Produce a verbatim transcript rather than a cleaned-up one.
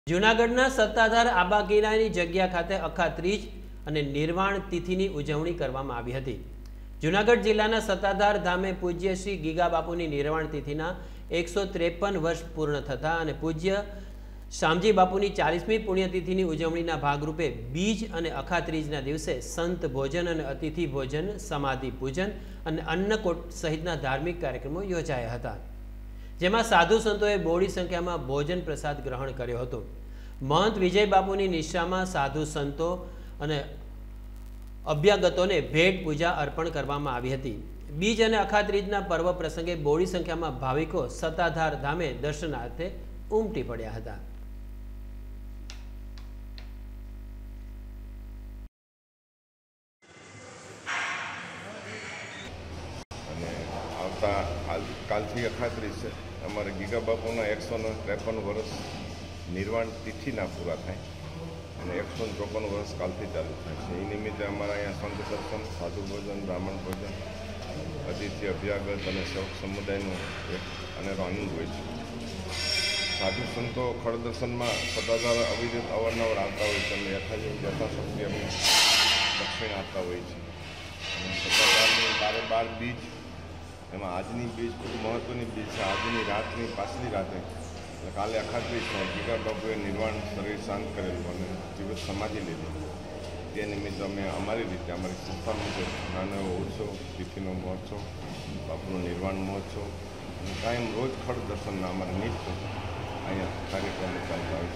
જૂનાગઢના સત્તાધાર આબાગીરાની જગ્યા ખાતે અખાત્રીજ અને નિર્વાણ તિથિની ઉજવણી કરવામાં આવી હતી। જૂનાગઢ જિલ્લાના સત્તાધાર ધામે પૂજ્ય શ્રી ગીગા બાપુની નિર્વાણ તિથિના એકસો ત્રેપન વર્ષ પૂર્ણ થતા અને પૂજ્ય શામજી બાપુની ચાલીસમી પુણ્યતિથિની ઉજવણીના ભાગરૂપે બીજ અને અખાત્રીજના દિવસે સંત ભોજન અને અતિથિ ભોજન, સમાધિ પૂજન અને અન્નકોટ સહિતના ધાર્મિક કાર્યક્રમો યોજાયા હતા, જેમાં સાધુ સંતોએ બહોળી સંખ્યામાં ભોજન પ્રસાદ ગ્રહણ કર્યો હતો। महंत विजय बापूनी निष्ठा साधु संतो अने अभ्यागतोने भेट पूजा अर्पण करवामां आवी हती। बीज अने अखात्रीजना पर्व प्रसंगे बहोળી संख्यामां भाविको सत्ताधार धामे दर्शनार्थे उमटी पड्या हता। आवता कालथी अखात्रीज छे अमारे गीगा बापूना एक सौ त्रेपन वर्ष निर्वाण तिथिना पूरा थाय अने एक सौ चौपन वर्ष कालथी चालू थाय छे। ए निमित्ते अमारा अहींया संत दर्शन, साधु भोजन, ब्राह्मण भोजन, अतिथि अभ्यागत अने सेवक समुदायनो एक अनेरो आनंद होय छे। साधु संतो खड़ दर्शनमां सत्ताधार अविरत अवारनवार आवता होय छे अने यथाशक्ति यथाशक्ति अમને दक्षिण आपता होय छे। सत्ताधारनी बारे बार बीज एमां आजनी बीज खूब महत्वनी बीज छे। आजनी रातनी पाछली राते काले अखात्रीज है गीगा बापुए निर्वाण शरीर शांत करेलू और जीवित समाधि लीधी। ते निमित्ते अमे अमारी रीते अमारी संस्था मुजब नानो एवो उत्सव, तिथिनो महोत्सव, बापुनो निर्वाण महोत्सव कायम रोज खड़ दर्शनना अमारा नित्य अहींया कार्यक्रमो चालता होय छे।